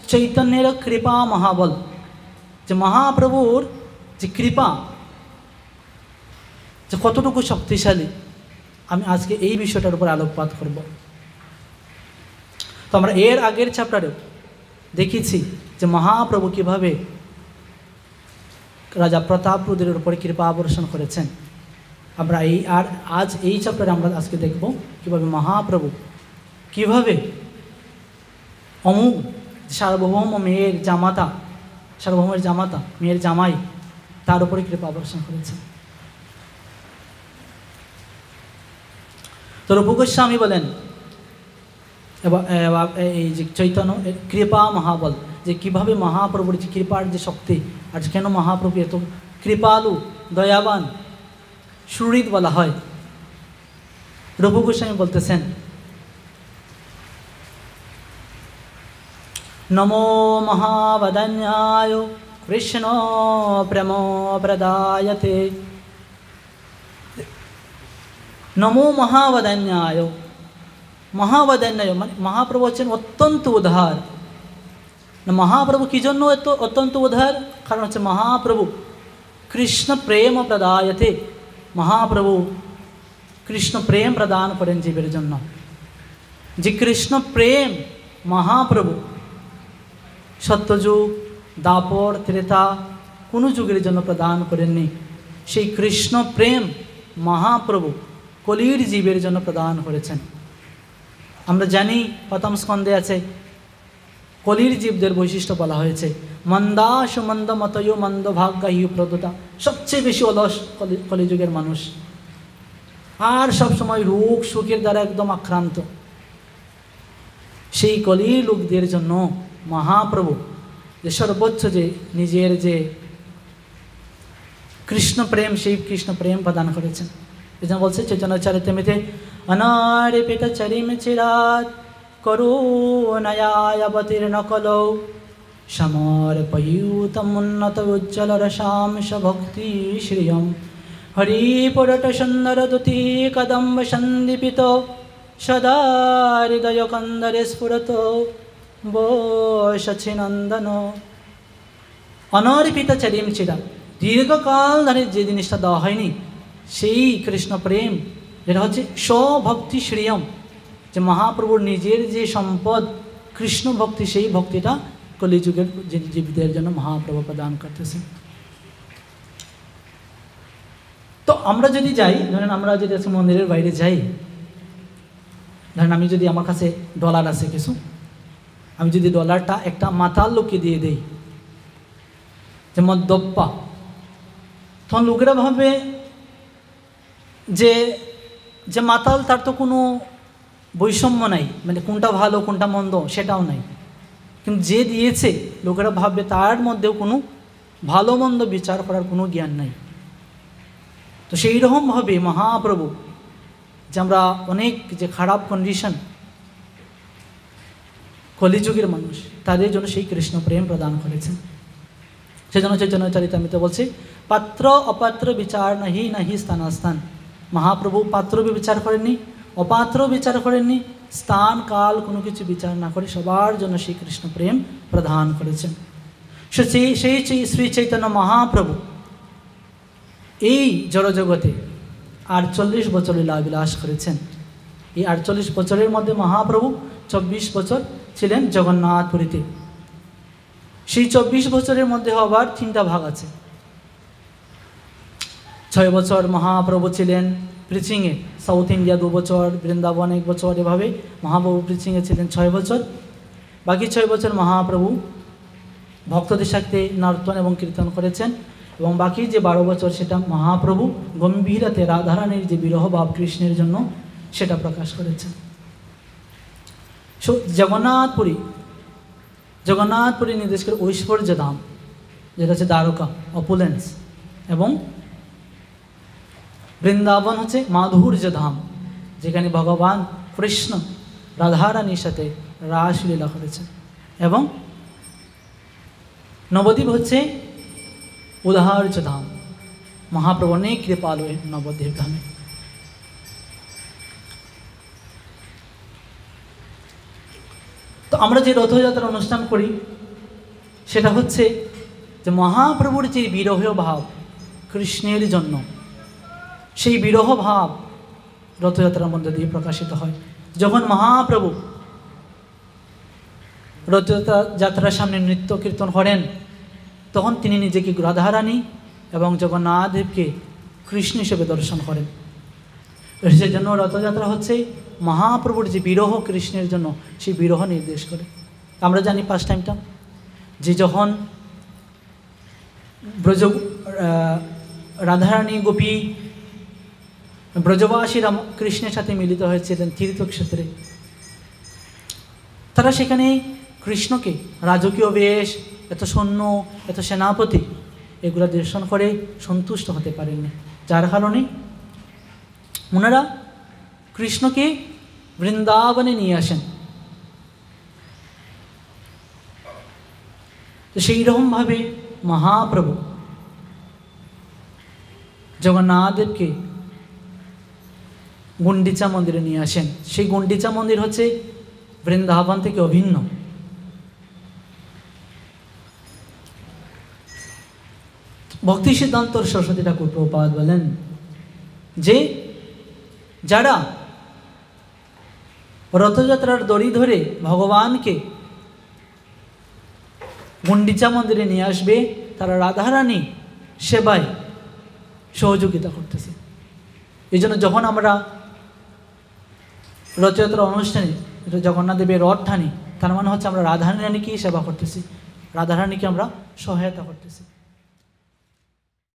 চৈতন্যের কৃপা মহাবল, যে মহাপ্রভুর যে কৃপা যে কতটুকু শক্তিশালী, আমি আজকে এই বিষয়টার উপর আলোকপাত করব। তো আমরা এর আগের চ্যাপ্টারে দেখেছি যে মহাপ্রভু কীভাবে রাজা প্রতাপরুদ্রের উপরে কৃপা বর্ষণ করেছেন। আমরা আজ এই চ্যাপ্টারে আমরা আজকে দেখব কীভাবে মহাপ্রভু কীভাবে অমুক সার্বভৌম মেয়ের জামাতা, সার্বভৌমের জামাতা মেয়ের জামাই, তার উপরে কৃপা বর্ষণ করেছেন। তো রূপ গোস্বামী বলেন এই যে চৈতন্য কৃপা মহাবল, যে কীভাবে মহাপ্রভুর যে কৃপার যে শক্তি, আর কেন মহাপ্রভু এত কৃপালু দয়াবান সুহৃদ বলা হয়। রূপ গোস্বামী বলতেছেন, নমো মহাবদন্যায় কৃষ্ণ প্রেম প্রদায়তে। নমো মহাবদন্যায়, মহাবদন্যায় মানে মহাপ্রভু হচ্ছেন অত্যন্ত উদার। মহাপ্রভু কী জন্য এত অত্যন্ত উদার? কারণ হচ্ছে মহাপ্রভু কৃষ্ণ প্রেম প্রদায়তে, মহাপ্রভু কৃষ্ণ প্রেম প্রদান করেন জীবের জন্য। যে কৃষ্ণ প্রেম মহাপ্রভু সত্যযুগ, দাপর, ত্রেতা কোনো যুগের জন্য প্রদান করেননি, সেই কৃষ্ণ প্রেম মহাপ্রভু কলির জীবের জন্য প্রদান করেছেন। আমরা জানি প্রথম স্কন্ধে আছে কলির জীবদের বৈশিষ্ট্য বলা হয়েছে, মন্দাসু মন্দ মতয় মন্দ ভাগ্য হিউ প্রদতা, সবচেয়ে বেশি অলস কলিযুগের মানুষ, আর সবসময় রোগ সুখের দ্বারা একদম আক্রান্ত। সেই কলির লোকদের জন্য মহাপ্রভু যে সর্বোচ্চ যে নিজের যে কৃষ্ণ প্রেম, সেই কৃষ্ণ প্রেম প্রদান করেছেন। এই জন্য বলছে চৈতন্য চরিতামৃতে, অনার্পিত চরিম চিরাত করুণায় অবতীর্ণ কলৌ সমর্পয়ুতমুন্নত উজ্জ্বল রসাংশ ভক্তি শ্রিয়ম হরিপুরট সুন্দর দুতি কদম্ব সন্দীপিত সদা হৃদয় কন্দরে স্ফুরত বসছিনন্দন। অনর্পিত চরিম চিরা, দীর্ঘকাল ধরে যে জিনিসটা দেওয়া হয়নি, সেই কৃষ্ণ প্রেম, যেটা হচ্ছে স্বভক্তি শ্রিয়ম, যে মহাপ্রভুর নিজের যে সম্পদ কৃষ্ণ ভক্তি, সেই ভক্তিটা কলিযুগের জীবদের জন্য মহাপ্রভু প্রদান করতেছেন। তো আমরা যদি যাই, ধরেন আমরা যদি মন্দিরের বাইরে যাই, ধরেন আমি যদি আমার কাছে ডলার আছে কিছু, আমি যদি ডলারটা একটা মাতাল লোককে দিয়ে দেই, যে মদ্যপ্পা, তখন লোকেরা ভাবে যে যে মাতাল তার তো কোনো বৈষম্য নাই, মানে কোনটা ভালো কোনটা মন্দ সেটাও নাই। কিন্তু যে দিয়েছে লোকেরা ভাববে তার মধ্যেও কোনো ভালো মন্দ বিচার করার কোনো জ্ঞান নাই। তো সেই রকমভাবে মহাপ্রভু যে আমরা অনেক যে খারাপ কন্ডিশন কলিযুগের মানুষ, তাদের জন্য সেই কৃষ্ণ প্রেম প্রদান করেছেন। সেজন্য চৈতন্য চরিতামৃতে বলছে, পাত্র অপাত্র বিচার নাহি নাহি স্থানাস্থান। মহাপ্রভু পাত্র বিচার করেননি, অপাত্র বিচার করেননি, স্থান কাল কোনো কিছু বিচার না করে সবার জন্য সেই কৃষ্ণ প্রেম প্রদান করেছেন। সেই শ্রী চৈতন্য মহাপ্রভু এই জড়জগতে 48 বছর লীলাবিলাস করেছেন। এই 48 বছরের মধ্যে মহাপ্রভু 24 বছর ছিলেন জগন্নাথপুরীতে। সেই 24 বছরের মধ্যে আবার 3টা ভাগ আছে। 6 বছর মহাপ্রভু ছিলেন প্রিচিংয়ে, সাউথ ইন্ডিয়া 2 বছর, বৃন্দাবন 1 বছর, এভাবে মহাপ্রভু প্রিচিংয়ে ছিলেন 6 বছর। বাকি 6 বছর মহাপ্রভু ভক্তদের সাথে নর্তন এবং কীর্তন করেছেন, এবং বাকি যে 12 বছর সেটা মহাপ্রভু গম্ভীরাতে রাধারানীর যে বিরহ ভাব কৃষ্ণের জন্য সেটা প্রকাশ করেছেন। জগন্নাথপুরী নির্দেশ করে ঐশ্বর্য ধাম, যেটা হচ্ছে দ্বারকা অপুলেন্স, এবং বৃন্দাবন হচ্ছে মাধুর্য ধাম, যেখানে ভগবান কৃষ্ণ রাধারানীর সাথে রাসলীলা করেছেন, এবং নবদ্বীপ হচ্ছে উদাহর্য ধাম। মহাপ্রভু অনেক কৃপালু নবদ্বীপ ধামে। তো আমরা যে রথযাত্রা অনুষ্ঠান করি, সেটা হচ্ছে যে মহাপ্রভুর যে বিরহ ভাব কৃষ্ণের জন্য, সেই বিরহ ভাব রথযাত্রার মধ্যে দিয়ে প্রকাশিত হয়। যখন মহাপ্রভু রথযাত্রার সামনে নৃত্য কীর্তন করেন, তখন তিনি নিজেকে রাধারানী এবং জগন্নাথদেবকে কৃষ্ণ হিসেবে দর্শন করেন। সেই জন্য রথযাত্রা হচ্ছে মহাপ্রভুর যে বিরহ কৃষ্ণের জন্য, সেই বিরহ নির্দেশ করে। আমরা জানি ফার্স্ট টাইমটা যে যখন রাধারানী গোপী ব্রজবাসীরা কৃষ্ণের সাথে মিলিত হয়েছিলেন তীর্থক্ষেত্রে, তারা সেখানে কৃষ্ণকে রাজকীয় বেশ, এত সৈন্য, এত সেনাপতি, এগুলো দর্শন করে সন্তুষ্ট হতে পারেননি, যার কারণে ওনারা কৃষ্ণকে বৃন্দাবনে নিয়ে আসেন। তো সেই রকমভাবে মহাপ্রভু জগন্নাথদেবকে গুন্ডিচা মন্দিরে নিয়ে আসেন। সেই গুন্ডিচা মন্দির হচ্ছে বৃন্দাবন থেকে অভিন্ন। ভক্তি সিদ্ধান্ত সরস্বতী ঠাকুর প্রভুপাদ বলেন যে যারা রথযাত্রার দড়ি ধরে ভগবানকে গুন্ডিচা মন্দিরে নিয়ে আসবে, তারা রাধারানী সেবায় সহযোগিতা করতেছে। এই জন্য যখন আমরা রথযাত্রা অনুষ্ঠানে জগন্নাথ দেবের রথ টানি, তার মানে হচ্ছে আমরা রাধারানীকেই সেবা করতেছি, রাধারানীকে আমরা সহায়তা করতেছি।